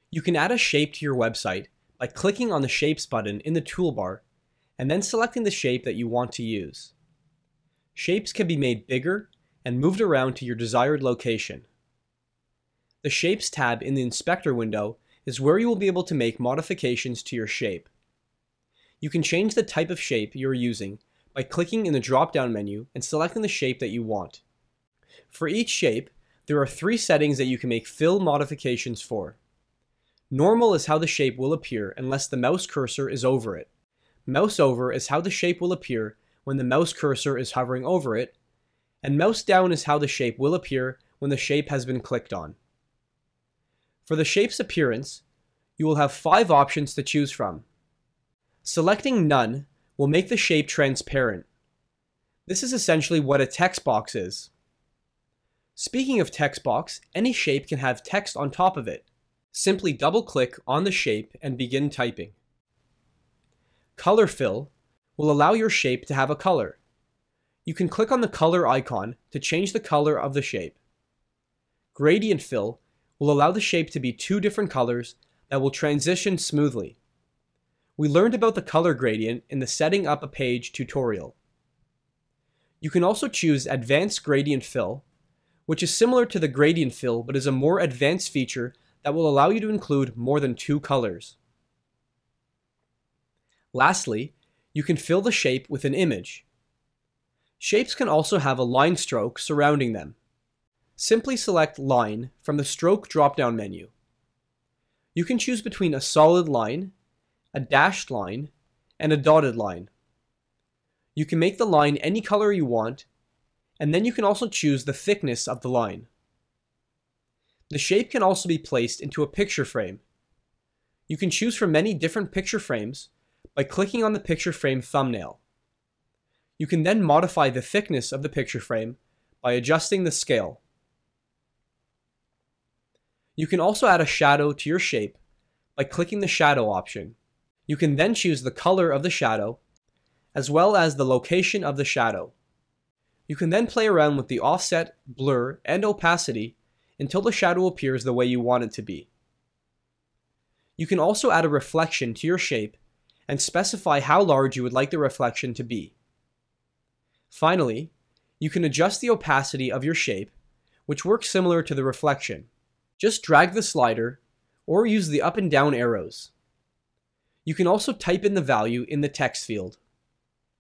You can add a shape to your website by clicking on the Shapes button in the toolbar and then selecting the shape that you want to use. Shapes can be made bigger and moved around to your desired location. The Shapes tab in the Inspector window is where you will be able to make modifications to your shape. You can change the type of shape you are using by clicking in the drop-down menu and selecting the shape that you want. For each shape, there are 3 settings that you can make fill modifications for. Normal is how the shape will appear unless the mouse cursor is over it. Mouse over is how the shape will appear when the mouse cursor is hovering over it, and mouse down is how the shape will appear when the shape has been clicked on. For the shape's appearance, you will have 5 options to choose from. Selecting None will make the shape transparent. This is essentially what a text box is. Speaking of text box, any shape can have text on top of it. Simply double-click on the shape and begin typing. Color Fill will allow your shape to have a color. You can click on the color icon to change the color of the shape. Gradient Fill will allow the shape to be 2 different colors that will transition smoothly. We learned about the color gradient in the Setting Up a Page tutorial. You can also choose Advanced Gradient Fill, which is similar to the Gradient Fill but is a more advanced feature that will allow you to include more than 2 colors. Lastly, you can fill the shape with an image. Shapes can also have a line stroke surrounding them. Simply select Line from the Stroke drop-down menu. You can choose between a solid line, a dashed line, and a dotted line. You can make the line any color you want, and then you can also choose the thickness of the line. The shape can also be placed into a picture frame. You can choose from many different picture frames by clicking on the picture frame thumbnail. You can then modify the thickness of the picture frame by adjusting the scale. You can also add a shadow to your shape by clicking the shadow option. You can then choose the color of the shadow as well as the location of the shadow. You can then play around with the offset, blur, and opacity until the shadow appears the way you want it to be. You can also add a reflection to your shape and specify how large you would like the reflection to be. Finally, you can adjust the opacity of your shape, which works similar to the reflection. Just drag the slider or use the up and down arrows. You can also type in the value in the text field.